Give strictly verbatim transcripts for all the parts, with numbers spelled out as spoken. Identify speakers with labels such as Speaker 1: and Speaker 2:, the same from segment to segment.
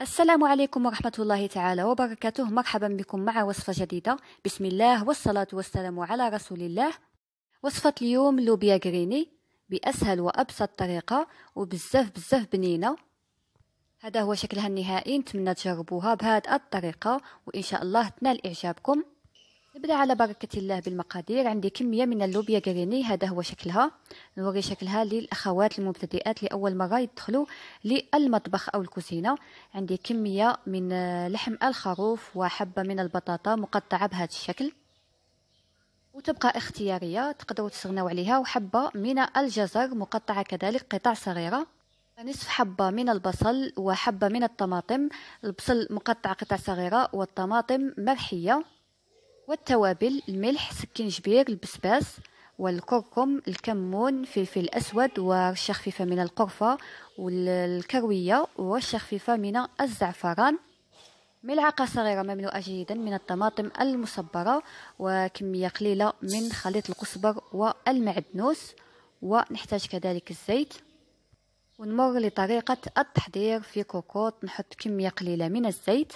Speaker 1: السلام عليكم ورحمة الله تعالى وبركاته. مرحبا بكم مع وصفة جديدة. بسم الله والصلاة والسلام على رسول الله. وصفة اليوم لوبيا غريني بأسهل وأبسط طريقة وبزاف بزاف بنينة. هذا هو شكلها النهائي، نتمنى تجربوها بهذه الطريقة وإن شاء الله تنال إعجابكم. نبدأ على بركة الله بالمقادير. عندي كمية من اللوبيا غريني، هذا هو شكلها. نوري شكلها للأخوات المبتدئات لأول مرة يدخلوا للمطبخ أو الكوزينة. عندي كمية من لحم الخروف وحبة من البطاطا مقطعة بهذا الشكل، وتبقى اختيارية تقدروا تستغنوا عليها، وحبة من الجزر مقطعة كذلك قطع صغيرة، نصف حبة من البصل وحبة من الطماطم. البصل مقطع قطع صغيرة والطماطم مرحية، والتوابل الملح، سكينجبير، البسباس والكركم، الكمون، فلفل أسود، ورشة خفيفة من القرفة والكروية، ورشة خفيفة من الزعفران، ملعقة صغيرة مملوءة جيدا من الطماطم المصبرة، وكمية قليلة من خليط القزبر والمعدنوس. ونحتاج كذلك الزيت. ونمر لطريقة التحضير. في كوكوط نحط كمية قليلة من الزيت.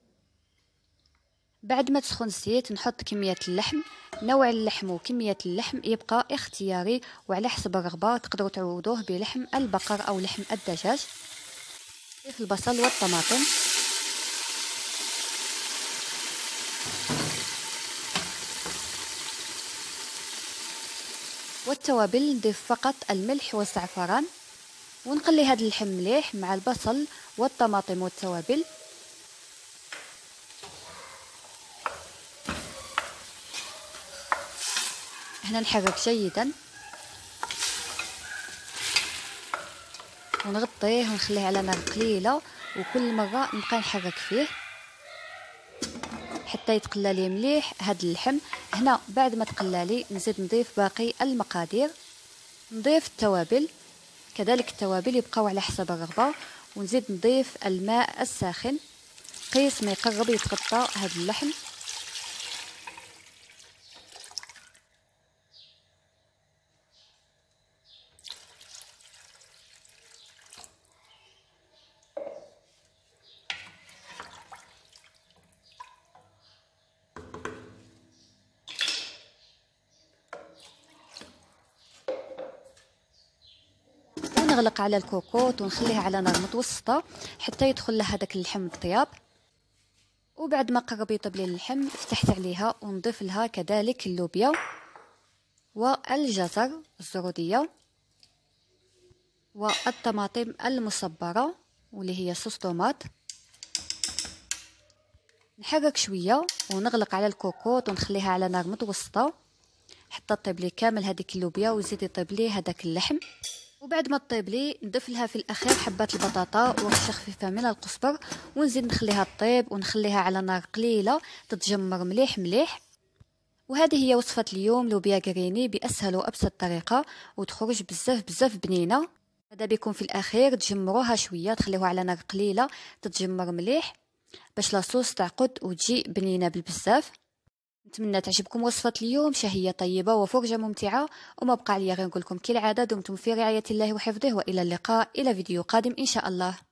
Speaker 1: بعد ما تسخن الزيت نحط كمية اللحم. نوع اللحم وكمية اللحم يبقى اختياري وعلى حسب الرغبة، تقدروا تعوضوه بلحم البقر أو لحم الدجاج. نضيف البصل والطماطم، والتوابل نضيف فقط الملح والزعفران، ونقلي هذا اللحم مليح مع البصل والطماطم والتوابل. هنا نحرك جيدا ونغطيه ونخليه على نار قليله، وكل مره نبقى نحرك فيه حتى يتقلى لي مليح هذا اللحم. هنا بعد ما تقلى لي نزيد نضيف باقي المقادير. نضيف التوابل كذلك، التوابل يبقاو على حسب الرغبه، ونزيد نضيف الماء الساخن قيس ما يقرب يتغطى هذا اللحم. ونغلق على الكوكوط ونخليها على نار متوسطه حتى يدخل لها هذاك اللحم الطياب. وبعد ما قرب يطيب لي اللحم فتحت عليها ونضيف لها كذلك اللوبيا والجزر الزروديه والطماطم المصبره واللي هي صوص طوماط. نحرك شويه ونغلق على الكوكوط ونخليها على نار متوسطه حتى تطيب لي كامل هذيك اللوبيا ويزيد يطيب لي هذاك اللحم. وبعد ما تطيب لي نضيف لها في الاخير حبات البطاطا ورشه خفيفه من القزبر، ونزيد نخليها تطيب ونخليها على نار قليله تتجمر مليح مليح. وهذه هي وصفه اليوم لوبيا غريني باسهل وابسط طريقه، وتخرج بزاف بزاف بنينه. هذا بكم في الاخير تجمروها شويه، تخليوها على نار قليله تتجمر مليح باش لاصوص تعقد وتجي بنينه بالبزاف. نتمنى تعجبكم وصفة اليوم، شهية طيبة وفرجة ممتعة. وما بقى عليا غير نقول لكم كالعادة دمتم في رعاية الله وحفظه، وإلى اللقاء إلى فيديو قادم إن شاء الله.